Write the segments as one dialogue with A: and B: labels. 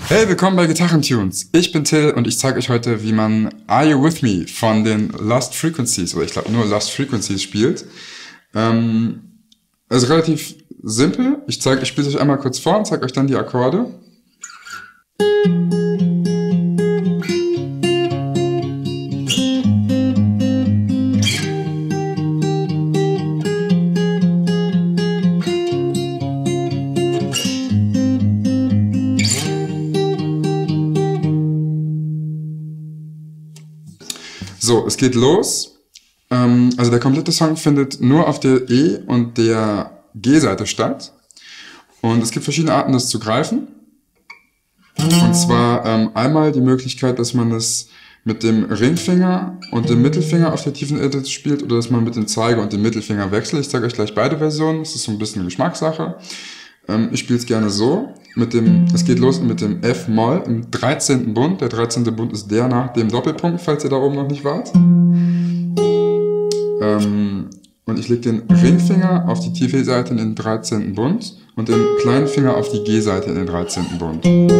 A: Hey, willkommen bei Gitarrentunes. Ich bin Till und ich zeige euch heute, wie man Are You With Me von den Lost Frequencies, oder ich glaube nur Lost Frequencies spielt. Also relativ simpel. Ich spiele es euch einmal kurz vor und zeige euch dann die Akkorde. So, es geht los. Also der komplette Song findet nur auf der E- und der G-Seite statt. Und es gibt verschiedene Arten, das zu greifen. Und zwar einmal die Möglichkeit, dass man es mit dem Ringfinger und dem Mittelfinger auf der tiefen E spielt oder dass man mit dem Zeiger und dem Mittelfinger wechselt. Ich zeige euch gleich beide Versionen. Das ist so ein bisschen Geschmackssache. Ich spiele es gerne so. Es geht los mit dem F-Moll im 13. Bund. Der 13. Bund ist der nach dem Doppelpunkt, falls ihr da oben noch nicht wart. Und ich lege den Ringfinger auf die tiefe Seite in den 13. Bund und den kleinen Finger auf die G-Seite in den 13. Bund.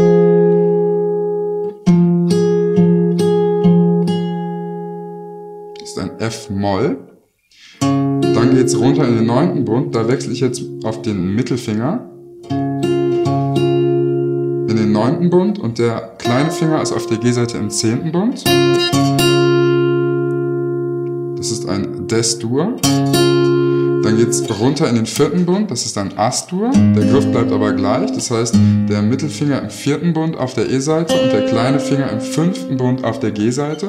A: Das ist ein F-Moll. Dann geht es runter in den 9. Bund. Da wechsle ich jetzt auf den Mittelfinger in den 9. Bund und der kleine Finger ist auf der G-Seite im 10. Bund. Das ist ein Des-Dur. Dann geht es runter in den 4. Bund, das ist ein As-Dur. Der Griff bleibt aber gleich, das heißt der Mittelfinger im 4. Bund auf der E-Seite und der kleine Finger im 5. Bund auf der G-Seite.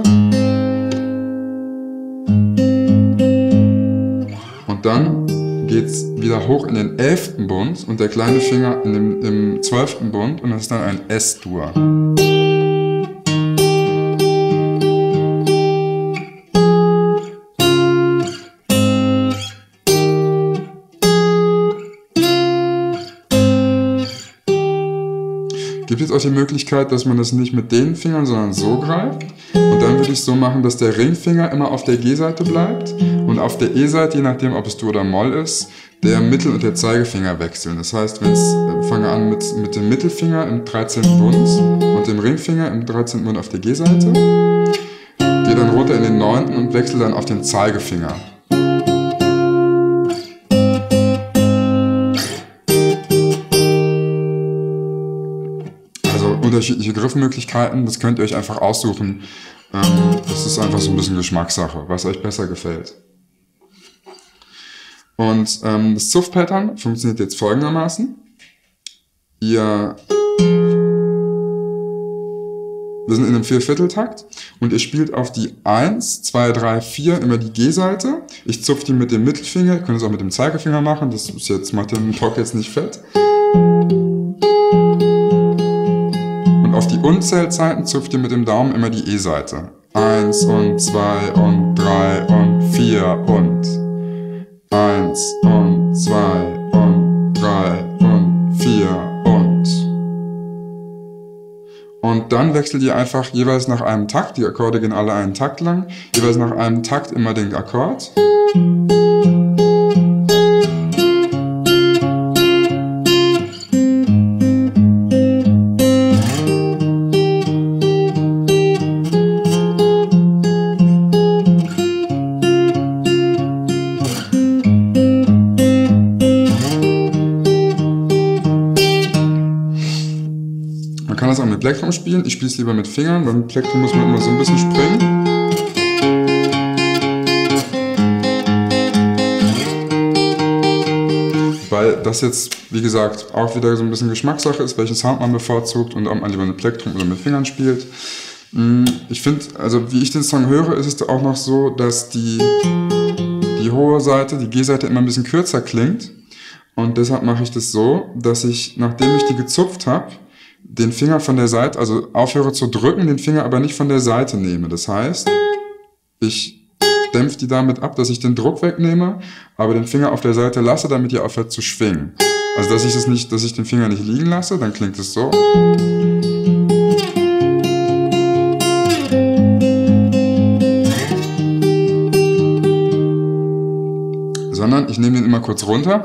A: Und dann geht es wieder hoch in den 11. Bund und der kleine Finger im 12. Bund und das ist dann ein S-Dur. Gibt jetzt auch die Möglichkeit, dass man das nicht mit den Fingern, sondern so greift. Und dann würde ich es so machen, dass der Ringfinger immer auf der G-Seite bleibt und auf der E-Seite, je nachdem ob es Dur oder Moll ist, der Mittel- und der Zeigefinger wechseln. Das heißt, fange an mit dem Mittelfinger im 13. Bund und dem Ringfinger im 13. Bund auf der G-Seite, gehe dann runter in den 9. und wechsle dann auf den Zeigefinger. Unterschiedliche Griffmöglichkeiten, das könnt ihr euch einfach aussuchen. Das ist einfach so ein bisschen Geschmackssache, was euch besser gefällt. Und das Zuff-Pattern funktioniert jetzt folgendermaßen. Wir sind in einem Viervierteltakt und ihr spielt auf die 1, 2, 3, 4 immer die G-Seite. Ich zupfe die mit dem Mittelfinger, ihr könnt es auch mit dem Zeigefinger machen, das ist jetzt, macht den Talk jetzt nicht fett. Auf die Unzählzeiten zupft ihr mit dem Daumen immer die E-Seite. 1 und 2 und 3 und 4 und 1 und 2 und 3 und 4 und dann wechselt ihr einfach jeweils nach einem Takt, die Akkorde gehen alle einen Takt lang, jeweils nach einem Takt immer den Akkord. Man kann das auch mit Plektrum spielen, ich spiele es lieber mit Fingern, weil mit Plektrum muss man immer so ein bisschen springen. Weil das jetzt, wie gesagt, auch wieder so ein bisschen Geschmackssache ist, welchen Sound man bevorzugt und ob man lieber mit Plektrum oder mit Fingern spielt. Ich finde, also wie ich den Song höre, ist es auch noch so, dass die hohe Seite, die G-Seite immer ein bisschen kürzer klingt. Und deshalb mache ich das so, dass ich, nachdem ich die gezupft habe, den Finger von der Seite, also aufhöre zu drücken, den Finger aber nicht von der Seite nehme. Das heißt, ich dämpfe die damit ab, dass ich den Druck wegnehme, aber den Finger auf der Seite lasse, damit ihr aufhört zu schwingen. Also dass ich den Finger nicht liegen lasse, dann klingt es so. Sondern ich nehme den immer kurz runter.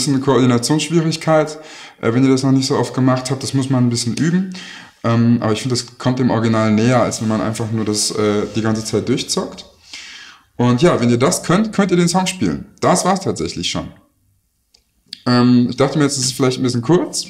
A: bisschen eine Koordinationsschwierigkeit, wenn ihr das noch nicht so oft gemacht habt. Das muss man ein bisschen üben. Aber ich finde, das kommt dem Original näher, als wenn man einfach nur das die ganze Zeit durchzockt. Und ja, wenn ihr das könnt, könnt ihr den Song spielen. Das war's tatsächlich schon. Ich dachte mir jetzt, es ist vielleicht ein bisschen kurz.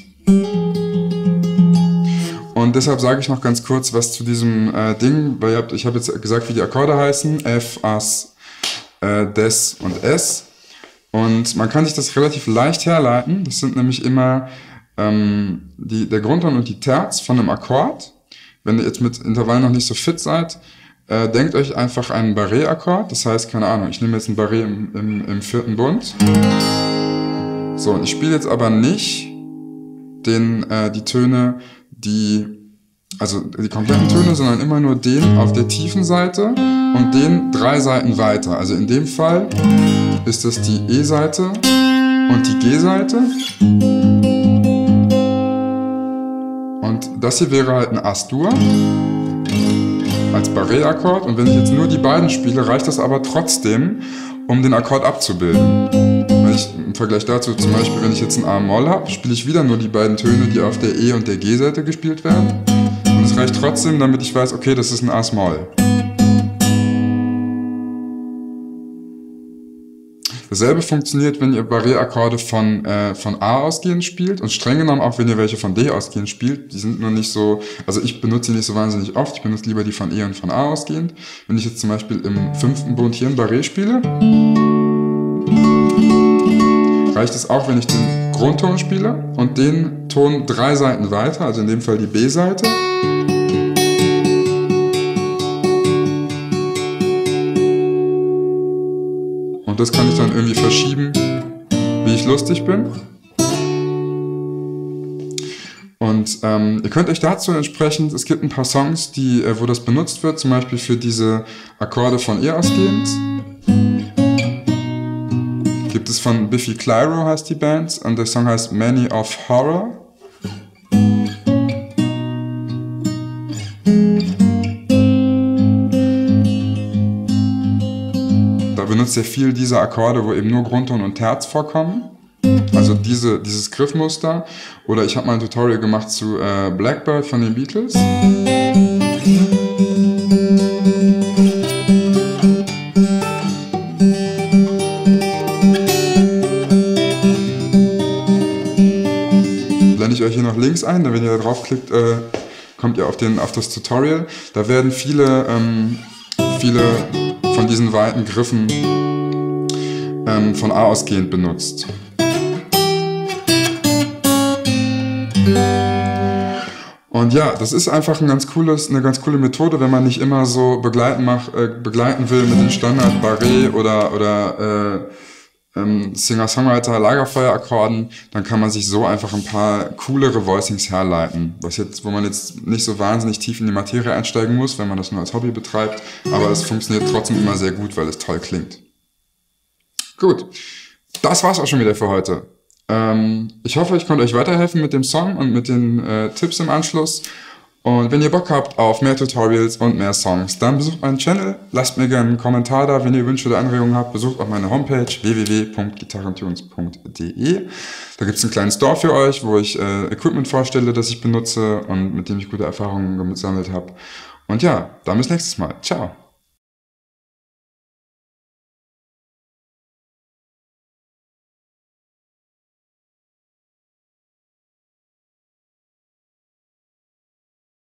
A: Und deshalb sage ich noch ganz kurz was zu diesem Ding, weil ich habe jetzt gesagt, wie die Akkorde heißen. F, As, Des und S. Und man kann sich das relativ leicht herleiten. Das sind nämlich immer der Grundton und die Terz von einem Akkord. Wenn ihr jetzt mit Intervallen noch nicht so fit seid, denkt euch einfach einen Barré-Akkord. Das heißt, keine Ahnung, ich nehme jetzt einen Barré im 4. Bund. So, und ich spiele jetzt aber nicht die Töne, also die kompletten Töne, sondern immer nur den auf der tiefen Seite und den 3 Seiten weiter. Also in dem Fall ist das die E-Seite und die G-Seite. Und das hier wäre halt ein As-Dur als Barré-Akkord. Und wenn ich jetzt nur die beiden spiele, reicht das aber trotzdem, um den Akkord abzubilden. Im Vergleich dazu zum Beispiel, wenn ich jetzt ein A-Moll habe, spiele ich wieder nur die beiden Töne, die auf der E- und der G-Seite gespielt werden. Und es reicht trotzdem, damit ich weiß, okay, das ist ein As-Moll. Dasselbe funktioniert, wenn ihr Barré-Akkorde von A ausgehend spielt und streng genommen auch, wenn ihr welche von D ausgehend spielt. Die sind nur nicht so, also ich benutze die nicht so wahnsinnig oft, ich benutze lieber die von E und von A ausgehend. Wenn ich jetzt zum Beispiel im 5. Bund hier ein Barré spiele, reicht es auch, wenn ich den Grundton spiele und den Ton 3 Seiten weiter, also in dem Fall die B-Seite. Und das kann ich dann irgendwie verschieben, wie ich lustig bin. Und ihr könnt euch dazu entsprechend, es gibt ein paar Songs, wo das benutzt wird, zum Beispiel für diese Akkorde von E ausgehend. Gibt es von Biffy Clyro, heißt die Band, und der Song heißt Many of Horror. Da benutzt er viel diese Akkorde, wo eben nur Grundton und Terz vorkommen. Also dieses Griffmuster. Oder ich habe mal ein Tutorial gemacht zu Blackbird von den Beatles. Blende ich euch hier noch Links ein, wenn ihr da draufklickt, kommt ihr auf das Tutorial. Da werden viele von diesen weiten Griffen von A ausgehend benutzt. Und ja, das ist einfach eine ganz coole Methode, wenn man nicht immer so begleiten will mit den Standard Barré oder Singer-Songwriter Lagerfeuer-Akkorden, dann kann man sich so einfach ein paar coolere Voicings herleiten, wo man jetzt nicht so wahnsinnig tief in die Materie einsteigen muss, wenn man das nur als Hobby betreibt, aber es funktioniert trotzdem immer sehr gut, weil es toll klingt. Gut, das war's auch schon wieder für heute. Ich hoffe, ich konnte euch weiterhelfen mit dem Song und mit den Tipps im Anschluss. Und wenn ihr Bock habt auf mehr Tutorials und mehr Songs, dann besucht meinen Channel, lasst mir gerne einen Kommentar da, wenn ihr Wünsche oder Anregungen habt, besucht auch meine Homepage www.gitarrentunes.de. Da gibt's einen kleinen Store für euch, wo ich Equipment vorstelle, das ich benutze und mit dem ich gute Erfahrungen gesammelt habe. Und ja, dann bis nächstes Mal. Ciao!